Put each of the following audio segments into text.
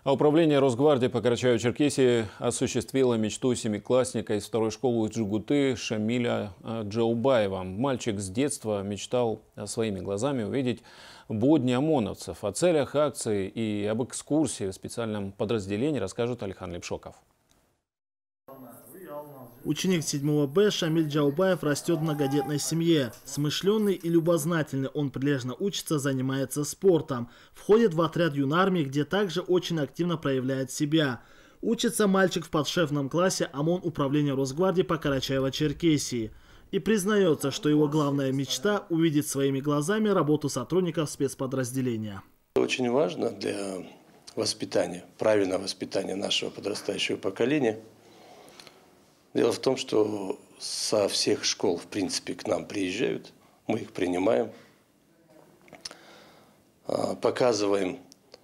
А управление Росгвардии по Карачаево-Черкесии осуществило мечту семиклассника из второй школы Джигуты Шамиля Джаубаева. Мальчик с детства мечтал своими глазами увидеть будни ОМОНовцев. О целях акции и об экскурсии в специальном подразделении расскажет Алихан Лепшоков. Ученик 7 Б Шамиль Джаубаев растет в многодетной семье. Смышленный и любознательный, он прилежно учится, занимается спортом. Входит в отряд юнармии, где также очень активно проявляет себя. Учится мальчик в подшефном классе ОМОН управления Росгвардии по Карачаево-Черкесии. И признается, что его главная мечта – увидеть своими глазами работу сотрудников спецподразделения. Очень важно для воспитания, правильного воспитания нашего подрастающего поколения. Дело в том, что со всех школ, в принципе, к нам приезжают, мы их принимаем, показываем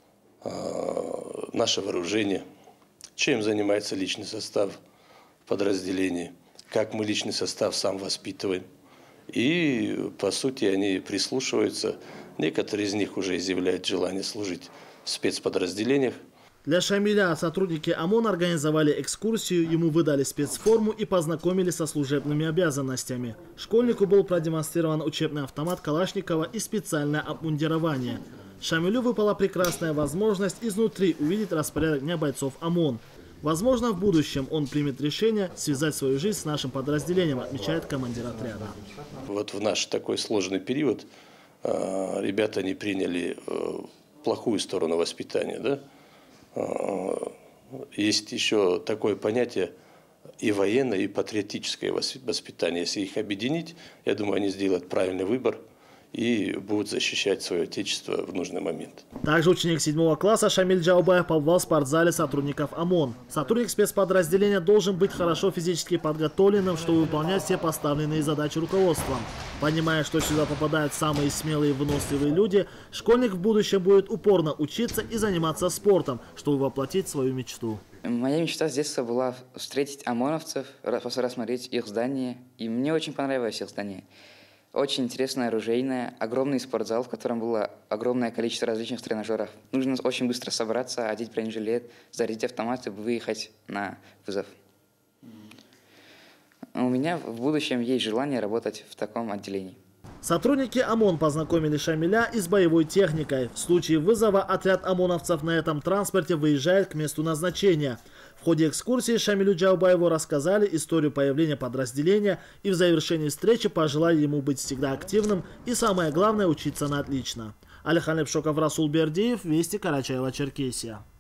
наше вооружение, чем занимается личный состав подразделений, как мы личный состав сам воспитываем. И, по сути, они прислушиваются. Некоторые из них уже изъявляют желание служить в спецподразделениях. Для Шамиля сотрудники ОМОН организовали экскурсию, ему выдали спецформу и познакомили со служебными обязанностями. Школьнику был продемонстрирован учебный автомат Калашникова и специальное обмундирование. Шамилю выпала прекрасная возможность изнутри увидеть распорядок дня бойцов ОМОН. Возможно, в будущем он примет решение связать свою жизнь с нашим подразделением, отмечает командир отряда. Вот в наш такой сложный период ребята не приняли плохую сторону воспитания, да? Есть еще такое понятие и военное, и патриотическое воспитание. Если их объединить, я думаю, они сделают правильный выбор и будут защищать свое отечество в нужный момент. Также ученик 7 класса Шамиль Джаубаев побывал в спортзале сотрудников ОМОН. Сотрудник спецподразделения должен быть хорошо физически подготовленным, чтобы выполнять все поставленные задачи руководством. Понимая, что сюда попадают самые смелые и выносливые люди, школьник в будущем будет упорно учиться и заниматься спортом, чтобы воплотить свою мечту. Моя мечта с детства была встретить ОМОНовцев, рассмотреть их здание. И мне очень понравилось их здание. Очень интересное оружейное, огромный спортзал, в котором было огромное количество различных тренажеров. Нужно очень быстро собраться, одеть бронежилет, зарядить автомат и выехать на вызов. У меня в будущем есть желание работать в таком отделении. Сотрудники ОМОН познакомили Шамиля и с боевой техникой. В случае вызова отряд ОМОНовцев на этом транспорте выезжает к месту назначения. В ходе экскурсии Шамилю Джаубаеву рассказали историю появления подразделения и в завершении встречи пожелали ему быть всегда активным и, самое главное, учиться на отлично. Алихан Лепшоков, Расул Бердиев, Вести, Карачаево-Черкесия.